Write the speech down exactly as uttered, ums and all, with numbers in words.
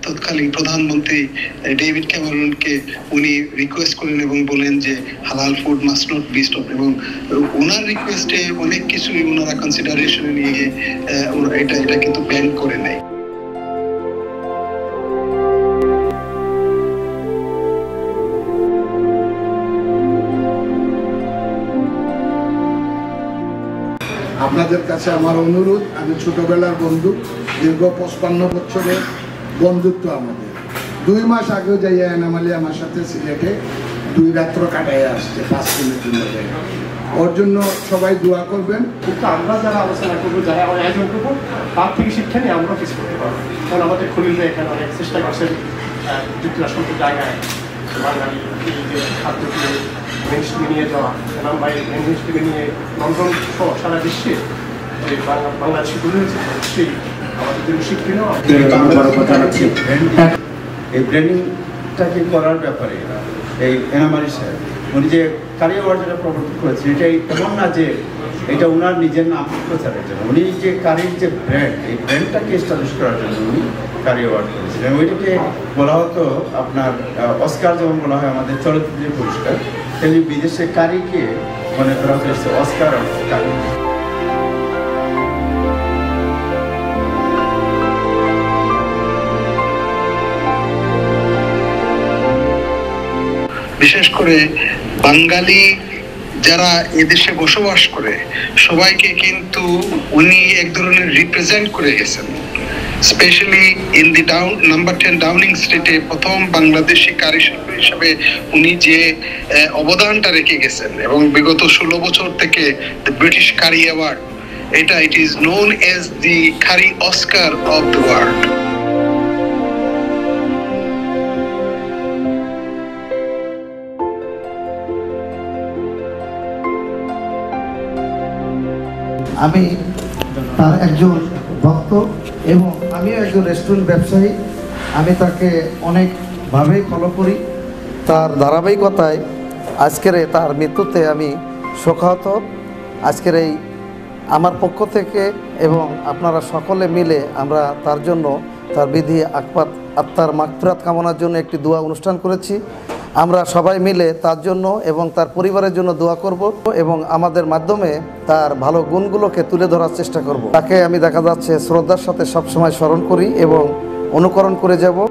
তৎকালীন প্রধানমন্ত্রী ডেভিড ক্যামেরনকে উনি রিকোয়েস্ট করেন এবং বলেন যে halal food must not be stop, এবং ওনার রিকোয়েস্টে অনেক কিছুই ওনারা কনসিডারেশনে নিয়ে এটা এটা কিন্তু ব্যান করে নেয়। আপনাদের কাছে আমার অনুরোধ, আমি ছোটবেলার বন্ধু, দীর্ঘ পঁচপান্ন বছরের বন্ধুত্ব আমাদের। দুই মাস আগেও যাইয়া এনাম আলী আমার সাথে সিলেটে দুই রাত্র কাটাই আসছে পাঁচ দিনের জন্য। ওর জন্য সবাই দোয়া করবেন। কিন্তু আমরা যারা আলোচনা করবো, যারা আয়োজন করবো, তার থেকে শিক্ষা নিয়ে আমরা কিছু করতে পারবো। কারণ আমাদের খলিল এখানে অনেক চেষ্টা করছেন যুক্তরাষ্ট্র জায়গায় বাঙালি যে খাদ্যকে মেনস্ট্রিমে নিয়ে যাওয়া, এনাম ভাই মেনস্ট্রিমে নিয়ে লন্ডন সহ সারা বিশ্বে যে বাংলাদেশি তুলে হয়েছে, সেই আমাদের জন্য শিক্ষা নেওয়া। এই ব্র্যান্ডিংটাকে করার ব্যাপারে এই এনাম আলী সাহেব উনি যে কারি অ্যাওয়ার্ড যেটা প্রবর্তন করেছেন, এটাই এমন না যে এটা ওনার নিজের নাম প্রচারের জন্য। উনি যে কারির যে ব্র্যান্ড, এই ব্র্যান্ডটাকে এস্টাবলিশ করার জন্য উনি কারি অ্যাওয়ার্ড করেছিলেন। ওইটাকে বলা হতো আপনার অস্কার, যেমন বলা হয় আমাদের চলচ্চিত্রের পুরস্কার, তেমনি বিদেশে কারিকে মনে করা হয়েছে অস্কার অফ কারি। বিশেষ করে বাঙালি যারা এদেশে বসবাস করে সবাইকে কিন্তু উনি এক ধরনের রিপ্রেজেন্ট করে গেছেন। Specially in the down number ten Downing স্ট্রিটে প্রথম বাংলাদেশি কারিশিল্পী হিসাবে উনি যে অবদানটা রেখে গেছেন, এবং বিগত ষোলো বছর থেকে দ্য ব্রিটিশ কারি অ্যাওয়ার্ড, এটা it is known as the curry Oscar of the world. আমি তার একজন ভক্ত এবং আমিও একজন রেস্টুরেন্ট ব্যবসায়ী। আমি তাকে অনেকভাবেই ফলো করি। তার ধারাবাহিকতায় আজকের তার মৃত্যুতে আমি শোকাহত। আজকের এই আমার পক্ষ থেকে এবং আপনারা সকলে মিলে আমরা তার জন্য, তার বিধি আকপাত আত্মার মাগফিরাত কামনার জন্য একটি দোয়া অনুষ্ঠান করেছি। আমরা সবাই মিলে তার জন্য এবং তার পরিবারের জন্য দোয়া করব এবং আমাদের মাধ্যমে তার ভালো গুণগুলোকে তুলে ধরার চেষ্টা করব। তাকে আমি দেখা যাচ্ছে শ্রদ্ধার সাথে সবসময় স্মরণ করি এবং অনুকরণ করে যাব।